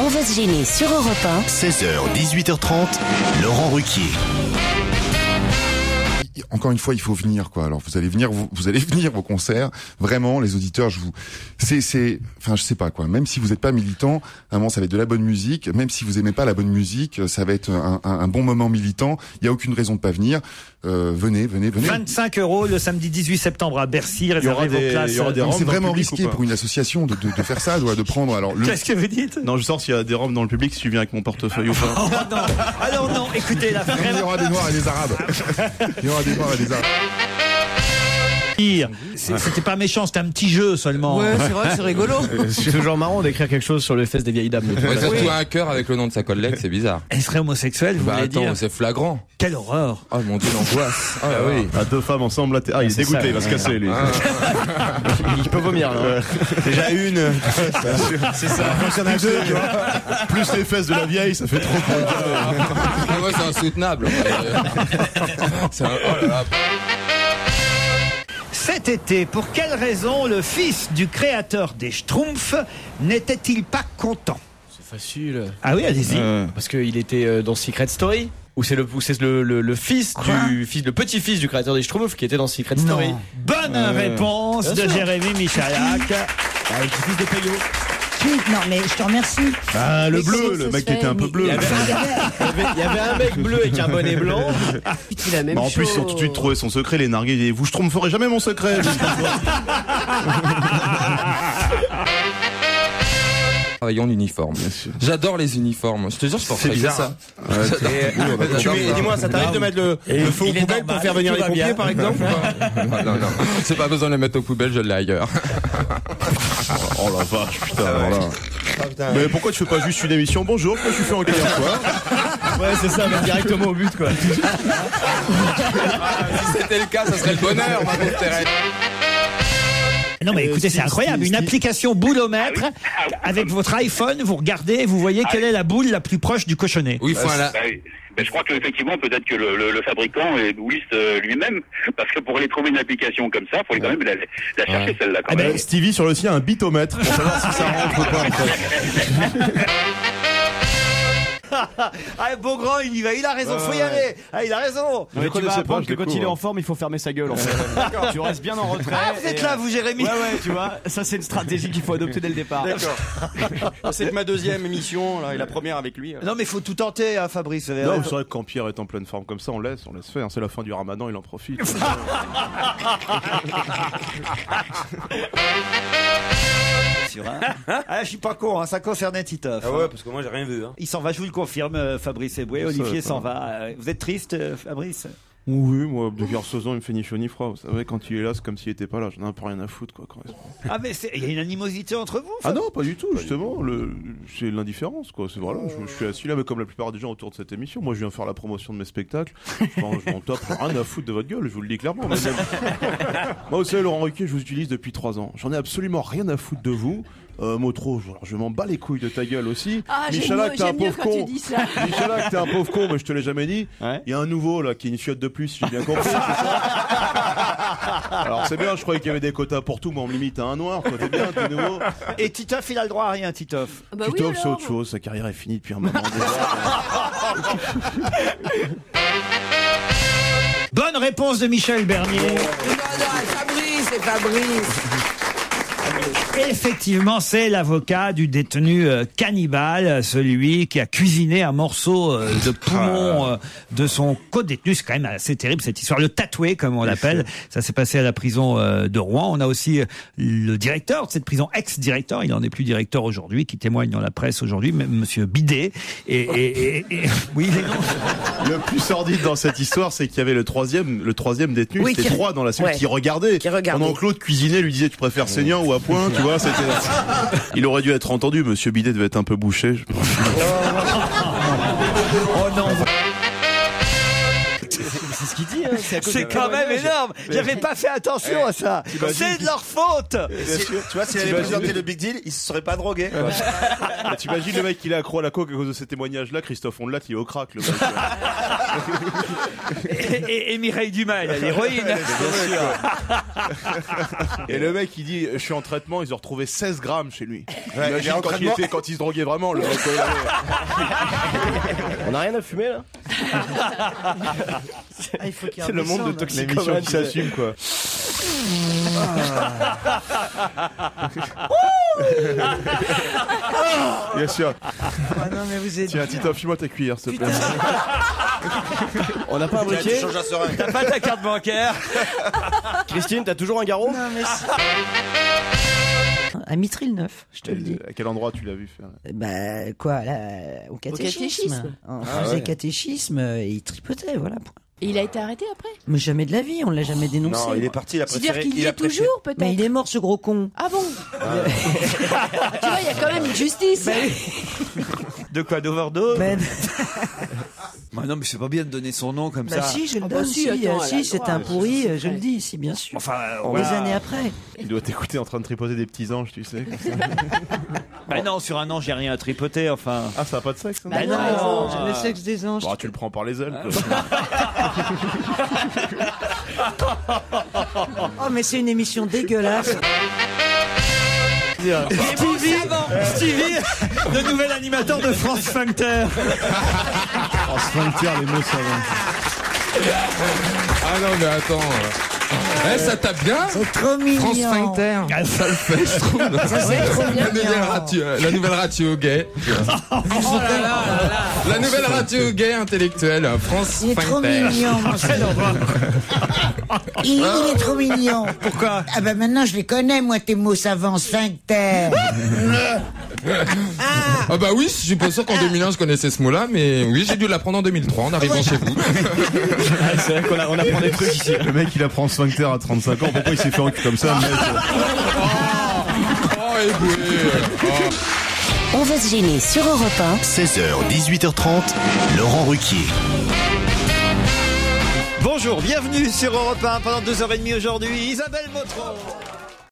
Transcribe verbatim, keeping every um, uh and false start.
On va se gêner sur Europe un. seize heures, dix-huit heures trente, Laurent Ruquier. Encore une fois, il faut venir, quoi. Alors, vous allez venir, vous, vous allez venir vos concerts. Vraiment, les auditeurs, je vous, c'est, c'est, enfin, je sais pas, quoi. Même si vous n'êtes pas militant, vraiment, ça va être de la bonne musique. Même si vous aimez pas la bonne musique, ça va être un, un, un bon moment militant. Il y a aucune raison de pas venir. Euh, venez, venez, venez. vingt-cinq euros le samedi dix-huit septembre à Bercy. Réservez vos places. C'est vraiment risqué pour une association de, de, de faire ça, de, de prendre. Alors, le... Qu'est-ce que vous dites? Non, je sens s'il y a des roms dans le public, si tu viens avec mon portefeuille ou pas. Oh non. Ah non, non, écoutez, là, il y aura des Noirs et des Arabes. Il y aura des Noirs et des Arabes. C'était pas méchant, c'était un petit jeu seulement. Ouais, c'est vrai, c'est rigolo. C'est toujours marrant d'écrire quelque chose sur les fesses des vieilles dames. Ouais, surtout oui. Un cœur avec le nom de sa collègue, c'est bizarre. Elle serait homosexuelle, vous bah, voulez attends, dire? C'est flagrant. Quelle horreur. Oh mon dieu, l'angoisse. Ah, ah oui. Ah, deux femmes ensemble, là, t'es... Ah, il est dégoûté, ça, il va se casser, lui. Ah. Il peut vomir, là. Déjà une. C'est ça. Il y en a deux, tu vois. Plus les fesses de la vieille, ça fait trop pour le gars. Ouais, c'est insoutenable. C'est un... Oh là là. Cet été, pour quelle raison le fils du créateur des Schtroumpfs n'était-il pas content? C'est facile. Ah oui, allez-y. Euh... Parce qu'il était dans Secret Story. Ou c'est le, ou c'est le, le, le fils Quoi du fils, le petit-fils du créateur des Schtroumpfs qui était dans Secret Story. Non. Bonne euh... réponse Bien de sûr. Jérémy Michalak. Ah, le petit-fils de Payot. Non mais je te remercie. Bah le mais bleu, le mec qui était un peu bleu. Il y, avait un, il y avait un mec bleu avec un bonnet blanc. C'est la même bah, en chose. plus, ils ont tout de suite trouvé son secret, les nargués. Ils disaient, vous, je ne ferai jamais mon secret. Travaillons l'uniforme. J'adore les uniformes. Je te jure, je porterais que ça. Ouais, et, tu mets, dis-moi, ça t'arrive de mettre le, le feu aux poubelles pour faire venir les pompiers, bien. Par exemple? Non, non, non. C'est pas besoin de les mettre aux poubelles, je l'ai ailleurs. Oh la vache, putain, ah ouais. Voilà. Ah, putain, mais ouais. Pourquoi tu fais pas juste une émission? Bonjour, moi je suis fait en client, quoi. Ouais, c'est ça, mais directement au but, quoi. Ah, si c'était le cas, ça serait le bonheur, ma pauvre Thérèse. Non mais écoutez, euh, c'est incroyable, une application boulomètre, avec votre iPhone, vous regardez et vous voyez quelle est la boule la plus proche du cochonnet. Oui, faut la... bah, oui. Ben, je crois que effectivement peut-être que le, le, le fabricant est bouliste lui-même, parce que pour aller trouver une application comme ça, il faut quand même la, la chercher ouais. Celle-là. Quand ah même. Ben, Stevie sur le sien a un bitomètre pour savoir si ça rentre ou pas. En fait. Ah, Beaugrand, il y va, il a raison, faut y aller. Ah, il a raison. Mais tu vas apprendre que quand il est en forme, il faut fermer sa gueule. En fait. Tu restes bien en retrait. Ah, vous êtes là, vous, Jérémy. Ouais, ouais, tu vois, ça c'est une stratégie qu'il faut adopter dès le départ. D'accord. C'est ma deuxième émission, là, et la première avec lui. Non, mais faut tout tenter, hein, Fabrice. Non, c'est vrai que quand Pierre est en pleine forme comme ça, on laisse, on laisse faire. C'est la fin du Ramadan, il en profite. Sûr, hein. Ah, je suis pas con, hein, ça concernait Titoff. Ah ouais, parce que moi j'ai rien vu. Hein. Il s'en va, je vous le confirme, euh, Fabrice Eboué. Olivier s'en va. Vous êtes triste, euh, Fabrice? Oui, moi, de Garçozon, il me fait ni chaud ni froid. Vous savez, quand il est là, c'est comme s'il était pas là. J'en ai un peu rien à foutre, quoi. Ah, mais il y a une animosité entre vous? Ah non, pas du tout, justement. Le... C'est l'indifférence, quoi. C'est voilà, je, je suis assis là, mais comme la plupart des gens autour de cette émission. Moi, je viens faire la promotion de mes spectacles. Enfin, je m'en tape rien à foutre de votre gueule, je vous le dis clairement. Même... Moi, vous savez, Laurent Ruquier, je vous utilise depuis trois ans. J'en ai absolument rien à foutre de vous. Euh, Motro, je, je m'en bats les couilles de ta gueule aussi. Ah, Michalak, t'es un pauvre con. Michalak, t'es un pauvre con, mais je te l'ai jamais dit. Il ouais. y a un nouveau là qui est une chiotte de plus, si j'ai bien compris. C'est ça. Alors c'est bien, je croyais qu'il y avait des quotas pour tout, mais on me limite à un noir. Toi, t'es bien, t'es nouveau. Et Titoff, il a le droit à rien, Titoff. Bah Titoff, oui, c'est autre chose. Sa carrière est finie depuis un moment déjà. Bonne réponse de Michel Bernier. Non, non, Fabrice, c'est Fabrice. Effectivement, c'est l'avocat du détenu euh, cannibale, celui qui a cuisiné un morceau euh, de poumon euh, de son co-détenu. C'est quand même assez terrible cette histoire. Le tatoué, comme on l'appelle. Ça s'est passé à la prison euh, de Rouen. On a aussi euh, le directeur de cette prison, ex-directeur, il n'en est plus directeur aujourd'hui, qui témoigne dans la presse aujourd'hui, même Monsieur Bidet. Et, et, et, et oui, les noms. Le plus sordide dans cette histoire, c'est qu'il y avait le troisième, le troisième détenu, oui, c'était qui... trois dans la cellule, ouais. qui regardait. Qui regardait. Pendant que l'autre cuisinait, lui disait, tu préfères saignant ou à point, tu vois, c'était... Il aurait dû être entendu, Monsieur Bidet devait être un peu bouché. Je... Oh non. C'est ce qui qui dit. Hein, c'est à cause C'est de quand même témoignage. énorme. J'avais pas fait attention à ça. C'est de leur faute. Tu vois, s'il avait présenté le Big Deal, il se serait pas drogué. Quoi. Bah, t'imagines le mec il est accro à la coke à cause de ces témoignages-là, Christophe Ondelat il est au crack le mec. Et, et, et Mireille Dumas, elle a l'héroïne. Et le mec il dit je suis en traitement, ils ont retrouvé seize grammes chez lui. Ouais, Imagine il est en quand, il traitement. était, quand il se droguait vraiment le mec. Quoi, il avait- On a rien à fumer là. Ah, il faut qu'il C'est le monde de redescende. L'émission toxicomanes. qui s'assume quoi. Bien sûr. Ah non, mais vous êtes. Tiens, Tito, file-moi ta cuillère s'il te plaît. On n'a pas un Tu briquet. changes à serein. T'as pas ta carte bancaire. Christine, t'as toujours un garrot? Non, mais c'est- À Mitry-le-Neuf, je te le dis. À quel endroit tu l'as vu faire? Bah, quoi, là, au catéchisme. catéchisme. On Ah faisait ouais. catéchisme et il tripotait, voilà. Et il a été arrêté après? Mais jamais de la vie, on l'a jamais dénoncé. Non, il est parti, il a C'est-à-dire préféré. qu'il y il a est préféré- toujours, peut-être? Mais il est mort, ce gros con. Ah bon? Tu vois, il y a quand même une justice. De quoi, d'overdose? Ben, Bah non, mais c'est pas bien de donner son nom comme bah ça. si, je le Ah bah donne, si, si, attends, euh, elle a si, le c'est droit. un pourri, euh, je le dis, si, bien sûr. Enfin, euh, Des voilà. années après. Il doit t'écouter en train de tripoter des petits anges, tu sais. Comme ça. Bah non, sur un an, j'ai rien à tripoter, enfin. Ah, ça a pas de sexe hein Bah non, non. J'ai le sexe des anges. Bah, tu le prends par les ailes. quoi. Oh, mais c'est une émission dégueulasse. Stevie, Stevie, le nouvel animateur de France Sphincter. En sphincter, les mots ça va. Ah non, mais attends. Eh, ça tape bien. C'est trop mignon. France Sphincter. Ça le fait, je trouve. Ça, c'est trop La nouvelle mignon. radio, la nouvelle radio gay. La nouvelle radio gay intellectuelle, France Il est trop Sphincter. mignon. Il, il est trop mignon. Pourquoi? Ah bah maintenant je les connais, moi, tes mots savants, sphincter. Ah bah oui, je suis pas sûr qu'en deux mille un je connaissais ce mot-là, mais oui, j'ai dû l'apprendre en deux mille trois en arrivant chez vous. C'est vrai qu'on a- on apprend des trucs ici. Le mec il apprend sphincter à trente-cinq ans, pourquoi il s'est fait enculer comme ça le mec Oh, éboué. Oh. On va se gêner sur Europe un. seize heures, dix-huit heures trente, Laurent Ruquier. Bonjour, bienvenue sur Europe un pendant deux heures trente aujourd'hui, Isabelle Motro.